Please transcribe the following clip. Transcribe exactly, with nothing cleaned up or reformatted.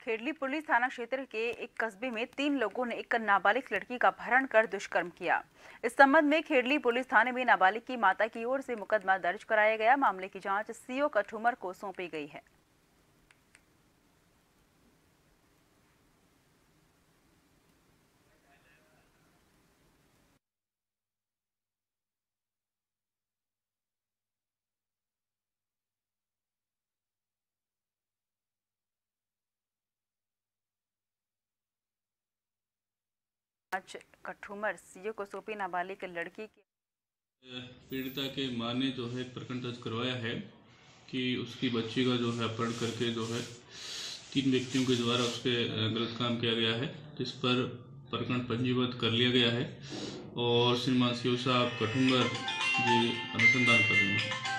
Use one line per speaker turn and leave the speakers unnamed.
Khedli police थाना क्षेत्र के एक कस्बे में तीन लोगों ने एक नाबालिग लड़की का अपहरण कर दुष्कर्म किया। इस संबंध में खेडली पुलिस थाने में नाबालिग की माता की ओर से मुकदमा दर्ज कराया गया। मामले की जांच सीओ कठुमर को सौंपी गई है। आज कठुमर सीओ को सौंपी नाबालिग लड़की के
पीड़िता के मां ने जो है प्रकरण दर्ज करवाया है कि उसकी बच्ची का जो है अपहरण करके जो है तीन व्यक्तियों के द्वारा उसके गलत काम किया गया है, जिस पर प्रकरण पंजीबद्ध कर लिया गया है और श्रीमान सीओ साहब कठुमर जी अनुसंधान कर रहे हैं।